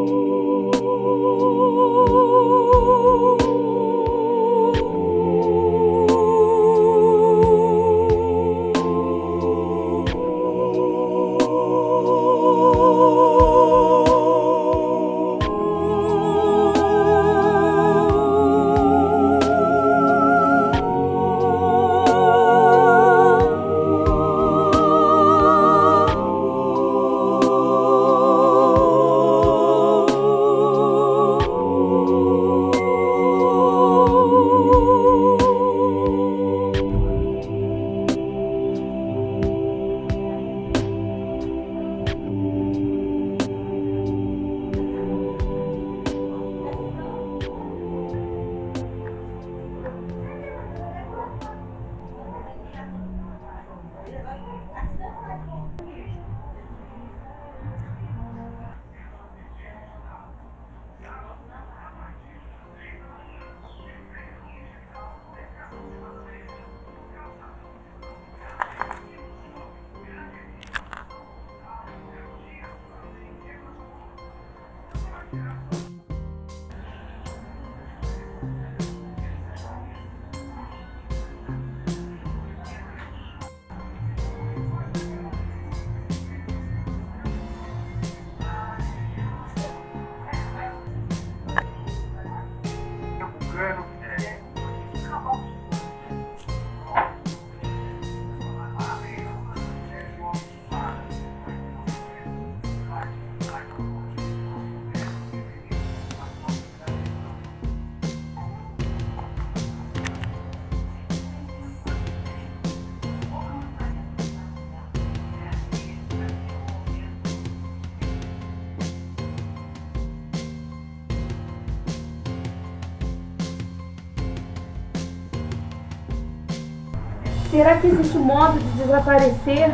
Será que existe um modo de desaparecer?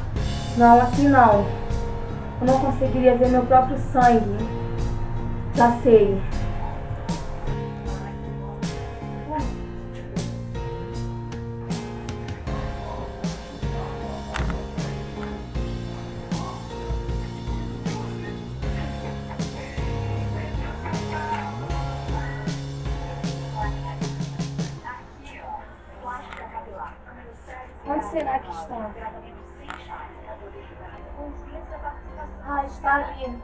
Não, assim não. Eu não conseguiria ver meu próprio sangue. Já sei. Onde será que está? Ah, está ali.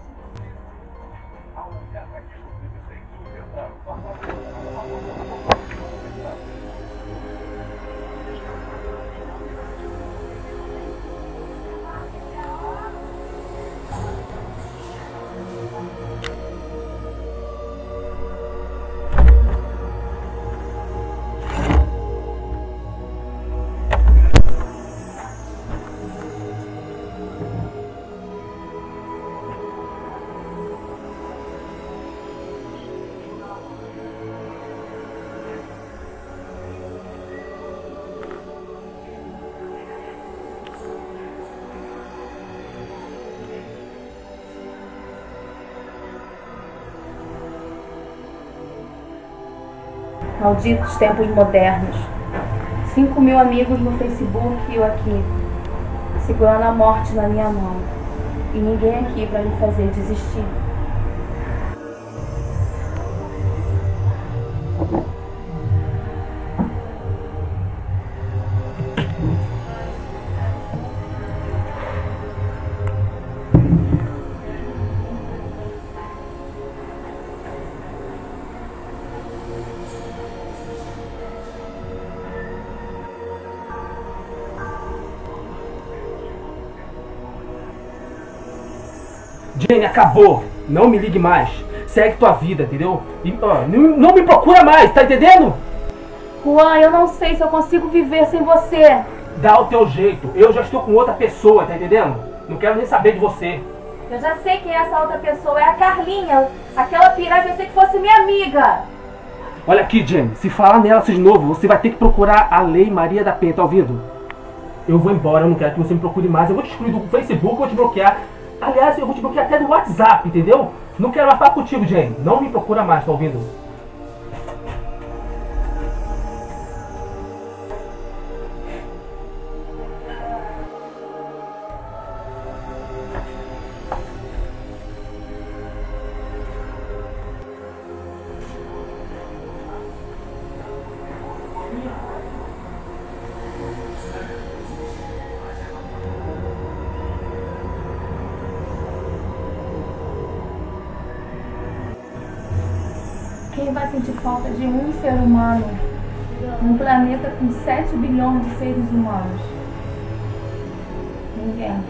Malditos tempos modernos. 5.000 amigos no Facebook e eu aqui, segurando a morte na minha mão. E ninguém aqui para me fazer desistir. Jenny, acabou! Não me ligue mais. Segue tua vida, entendeu? E, não me procura mais, tá entendendo? Juan, eu não sei se eu consigo viver sem você. Dá o teu jeito. Eu já estou com outra pessoa, tá entendendo? Não quero nem saber de você. Eu já sei quem é essa outra pessoa. É a Carlinha. Aquela piranha, pensei que fosse minha amiga. Olha aqui, Jenny. Se falar nela de novo, você vai ter que procurar a Lei Maria da Penha, tá ouvindo? Eu vou embora, eu não quero que você me procure mais. Eu vou te excluir do Facebook, eu vou te bloquear. Aliás, eu vou te bloquear até do WhatsApp, entendeu? Não quero mais falar contigo, Jenny. Não me procura mais, tá ouvindo? Quem vai sentir falta de um ser humano num planeta com 7 bilhões de seres humanos? Ninguém.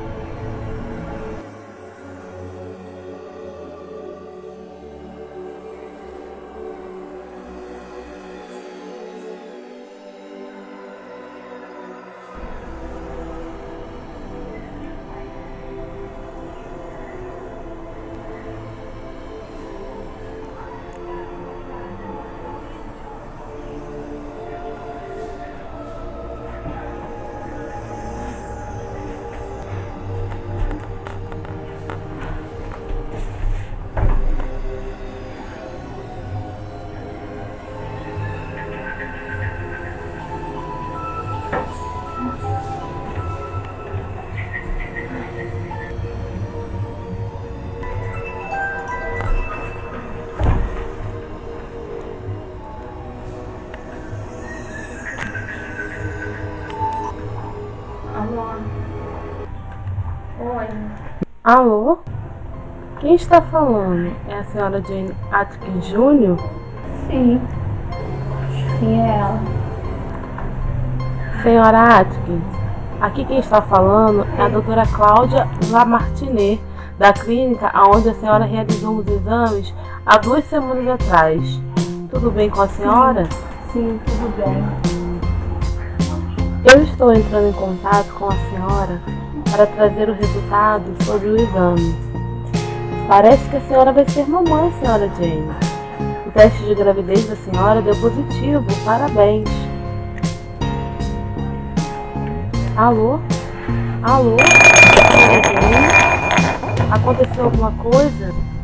Oi. Alô? Quem está falando? É a senhora Jane Atkins Jr.? Sim. Sim, é ela. Senhora Atkins, aqui quem está falando é a doutora Cláudia Lamartine, da clínica onde a senhora realizou os exames há 2 semanas atrás. Tudo bem com a senhora? Sim, tudo bem. Eu estou entrando em contato com a senhora para trazer o resultado sobre o exame. Parece que a senhora vai ser mamãe, senhora Jane. O teste de gravidez da senhora deu positivo. Parabéns. Alô? Alô? Senhora Jane? Aconteceu alguma coisa?